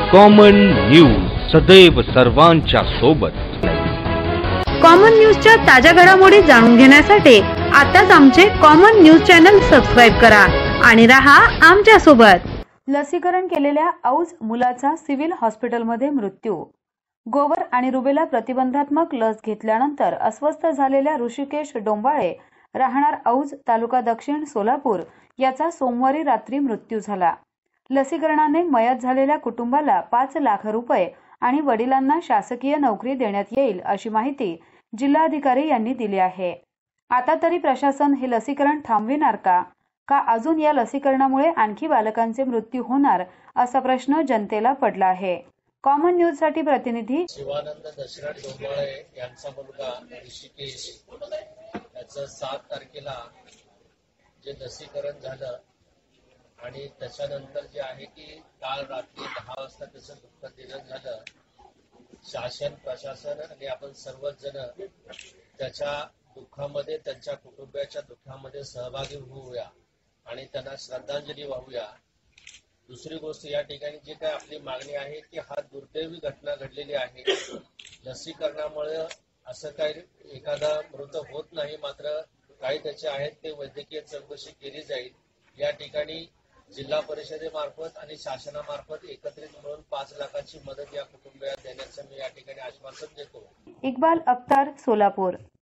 Common news सदैव सर्वांच्या सोबत। कॉमन न्यूजच्या ताज्या घडामोडी जाणून घेण्यासाठी आताच आमचे कॉमन न्यूज चॅनल सबस्क्राइब करा आणि रहा आमच्या सोबत। लसीकरण केलेल्या औज मुलाचा सिव्हिल हॉस्पिटलमध्ये मृत्यू। गोवर आणि रुबेला प्रतिबंधात्मक लस घेतल्यानंतर अस्वस्थ झालेल्या ऋषिकेश डोंबाळे राहणार औज तालुका दक्षिण सोलापूर याचा सोमवारी रात्री मृत्यू झाला। लसीकरणाने मयत झालेल्या कुटुंबाला 5 लाख रुपये आणि वडिलांना शासकीय नोकरी देण्यात येईल अशी माहिती जिल्हाधिकारी यांनी दिली आहे। आता तरी प्रशासन हे लसीकरण थांबविणार का अजून या लसीकरणामुळे आणखी बालकांचे मृत्यू होणार असा प्रश्न जनतेला पडला आहे। कॉमन न्यूज साठी प्रतिनिधी शिवानंद दशरथ डोंबाळे यांचा मुलगा ऋषिकेश याचं 7 तारखेला जे लसीकरण झालं आणि त्याच्यानंतर जे आहे की काल रात्री 10 वाजता त्याचं दुःखद निधन झालं। शासन प्रशासन आणि आपण सर्वच जण त्याच्या दुःखामध्ये त्यांच्या कुटुंबियाच्या दुःखामध्ये सहभागी होऊया आणि त्यांना श्रद्धांजली वाहूया। दुसरी गोष्ट या ठिकाणी जी काय आपली मागणी आहे की हा दुर्दैवी घटना घडलेली आहे। लसीकरणामुळे असं काही एखादा मृत होत नाही, मात्र काही त्याचे आहेत ते वैद्यकीय चौकशी केली जाईल। या ठिकाणी जिल्हा परिषदेमार्फत आणि शासनामार्फत एकत्रित मिळून 5 लाखाची मदत या कुटुंबियांना देण्याचं मी या ठिकाणी आश्वासन देतो। इक्बाल अख्तर, सोलापूर।